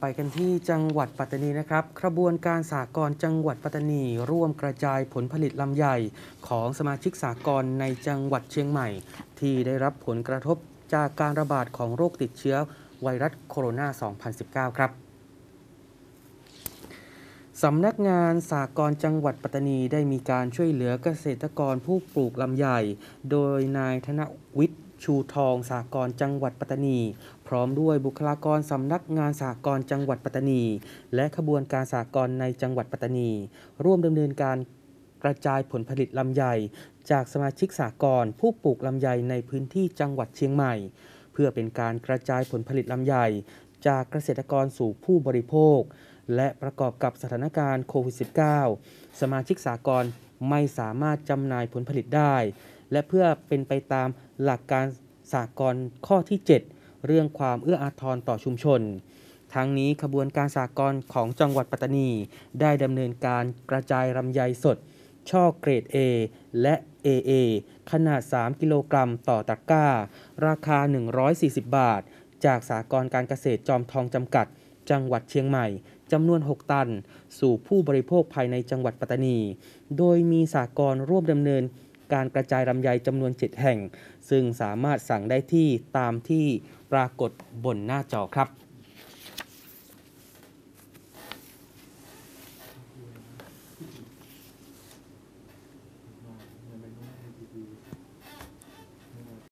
ไปกันที่จังหวัดปัตตานีนะครับกระบวนการสหกรณ์จังหวัดปัตตานีร่วมกระจายผลผลิตลำไยของสมาชิกสหกรณ์ในจังหวัดเชียงใหม่ที่ได้รับผลกระทบจากการระบาดของโรคติดเชื้อไวรัสโคโรนา 2019 ครับสำนักงานสหกรณ์จังหวัดปัตตานีได้มีการช่วยเหลือเกษตรกรผู้ปลูกลำไยโดยนายธนวิทย์ชูทองสหกรณ์จังหวัดปัตตานีพร้อมด้วยบุคลากรสำนักงานสหกรณ์จังหวัดปัตตานีและขบวนการสหกรณ์ในจังหวัดปัตตานีร่วมดำเนินการกระจายผลผลิตลำไยจากสมาชิกสหกรณ์ผู้ปลูกลำไยในพื้นที่จังหวัดเชียงใหม่เพื่อเป็นการกระจายผลผลิตลำไยจากเกษตรกรสู่ผู้บริโภคและประกอบกับสถานการณ์โควิด -19 สมาชิกสหกรณ์ไม่สามารถจำหน่ายผลผลิตได้และเพื่อเป็นไปตามหลักการสหกรณ์ข้อที่ 7 เรื่องความเอื้ออาทรต่อชุมชนทั้งนี้ขบวนการสหกรณ์ของจังหวัดปัตตานีได้ดำเนินการกระจายลำไยสดช่อเกรด A และ AA ขนาด 3 กิโลกรัมต่อตะกร้าราคา 140 บาทจากสหกรณ์การเกษตรจอมทองจำกัดจังหวัดเชียงใหม่จำนวน 6 ตันสู่ผู้บริโภคภายในจังหวัดปัตตานีโดยมีสหกรณ์ร่วมดำเนินการกระจายลำไยจำนวน 7 แห่งซึ่งสามารถสั่งได้ที่ตามที่ปรากฏบนหน้าจอครับ